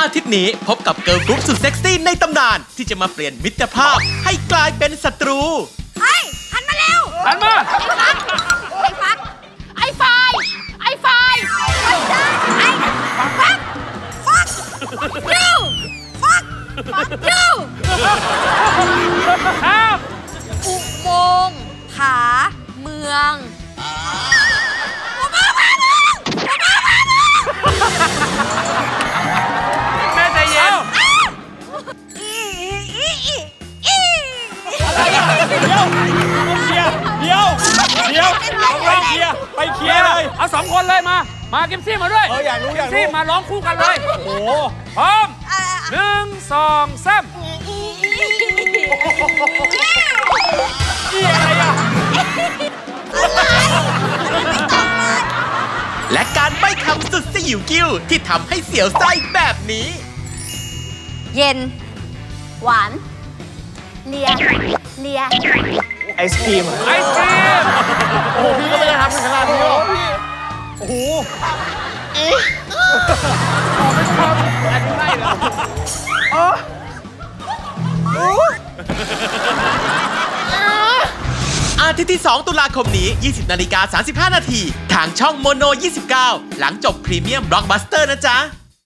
อาทิตย์นี้พบกับเกิร์ลกรุ๊ปสุดเซ็กซี่ในตำนานที่จะมาเปลี่ยนมิตรภาพให้กลายเป็นศัตรูเฮ้ยหันมาเร็วหันมาไอ้ฟักไอ้ไฟไอ้ฟักดูฟักดูอุโมงค์ผาเมืองแม่ใจเย็นเดี๋ยวไปเคลียร์เลยเอา2 คนเลยมากิมซี่มาด้วยอยากรู้กิมซี่มาร้องคู่กันเลยโอ้โหพร้อม1 2 3อะไรอ่ะและการใบ้คำสุดสยิวกิ้วที่ทำให้เสียวไส้แบบนี้เย็นหวานเลียไอศครีมโอ้โหพี่ก็ไม่ได้ทำขนาดนี้หรอกพี่โอ้โหไม่ทำอันนี้ไม่เลยอาทิตย์ที่ 2 ตุลาคมนี้ 20:35 น.ทางช่องโมโน 29 หลังจบพรีเมียมบล็อกบัสเตอร์นะจ๊ะ